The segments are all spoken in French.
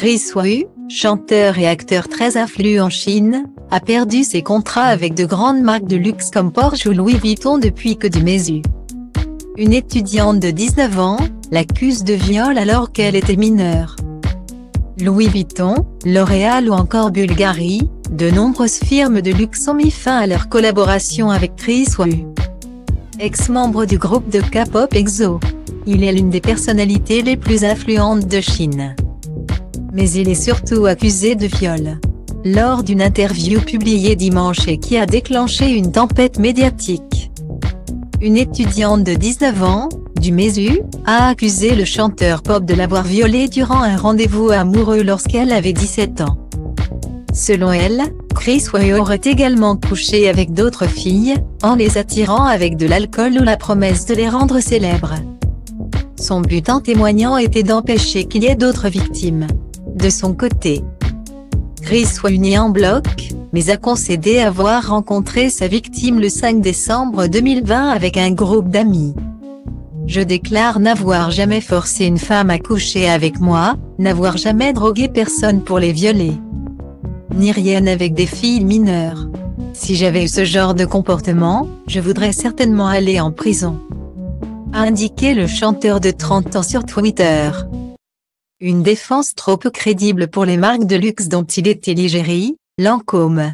Chris Wu, chanteur et acteur très influent en Chine, a perdu ses contrats avec de grandes marques de luxe comme Porsche ou Louis Vuitton depuis que du Mésu. Une étudiante de 19 ans l'accuse de viol alors qu'elle était mineure. Louis Vuitton, L'Oréal ou encore Bulgari, de nombreuses firmes de luxe ont mis fin à leur collaboration avec Chris Wu. Ex-membre du groupe de K-pop EXO, il est l'une des personnalités les plus influentes de Chine. Mais il est surtout accusé de viol. Lors d'une interview publiée dimanche et qui a déclenché une tempête médiatique. Une étudiante de 19 ans, du Mésu, a accusé le chanteur pop de l'avoir violée durant un rendez-vous amoureux lorsqu'elle avait 17 ans. Selon elle, Chris Wu aurait également couché avec d'autres filles, en les attirant avec de l'alcool ou la promesse de les rendre célèbres. Son but en témoignant était d'empêcher qu'il y ait d'autres victimes. De son côté, Chris Wu nie en bloc, mais a concédé avoir rencontré sa victime le 5 décembre 2020 avec un groupe d'amis. Je déclare n'avoir jamais forcé une femme à coucher avec moi, n'avoir jamais drogué personne pour les violer. Ni rien avec des filles mineures. Si j'avais eu ce genre de comportement, je voudrais certainement aller en prison. A indiqué le chanteur de 30 ans sur Twitter. Une défense trop peu crédible pour les marques de luxe dont il était l'égérie, Lancôme,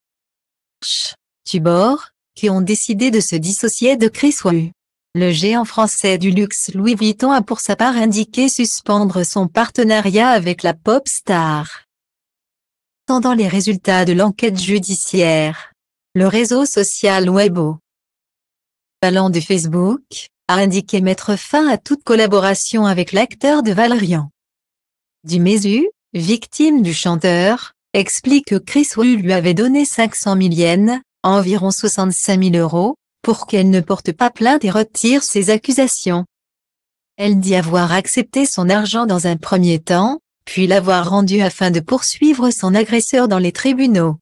Tubor, qui ont décidé de se dissocier de Chris Wu. Le géant français du luxe Louis Vuitton a pour sa part indiqué suspendre son partenariat avec la pop star. Attendant les résultats de l'enquête judiciaire, le réseau social Weibo, allant de Facebook, a indiqué mettre fin à toute collaboration avec l'acteur de Valérian. Du Mésu, victime du chanteur, explique que Chris Wu lui avait donné 500 000 yens, environ 65 000 €, pour qu'elle ne porte pas plainte et retire ses accusations. Elle dit avoir accepté son argent dans un premier temps, puis l'avoir rendu afin de poursuivre son agresseur dans les tribunaux.